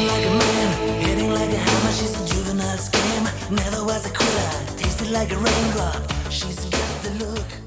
like a man, hitting like a hammer. She's a juvenile scam, never was a quitter. Tasted like a raindrop. She's got the look.